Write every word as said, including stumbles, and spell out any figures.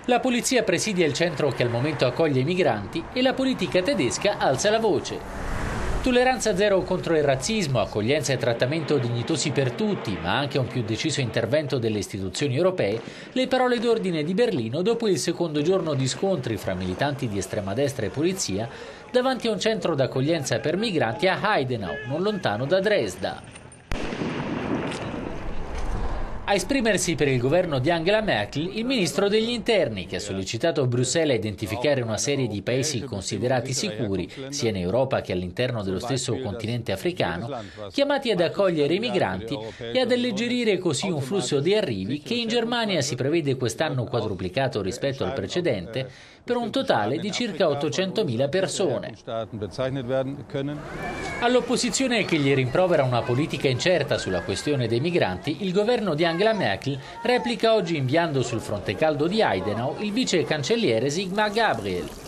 La polizia presidia il centro che al momento accoglie i migranti e la politica tedesca alza la voce. Tolleranza zero contro il razzismo, accoglienza e trattamento dignitosi per tutti, ma anche un più deciso intervento delle istituzioni europee, le parole d'ordine di Berlino dopo il secondo giorno di scontri fra militanti di estrema destra e polizia davanti a un centro d'accoglienza per migranti a Heidenau, non lontano da Dresda. A esprimersi per il governo di Angela Merkel il ministro degli interni, che ha sollecitato Bruxelles a identificare una serie di paesi considerati sicuri, sia in Europa che all'interno dello stesso continente africano, chiamati ad accogliere i migranti e ad alleggerire così un flusso di arrivi che in Germania si prevede quest'anno quadruplicato rispetto al precedente, per un totale di circa ottocentomila persone. All'opposizione che gli rimprovera una politica incerta sulla questione dei migranti, il governo di Angela Merkel replica oggi inviando sul fronte caldo di Heidenau il vice cancelliere Sigmar Gabriel.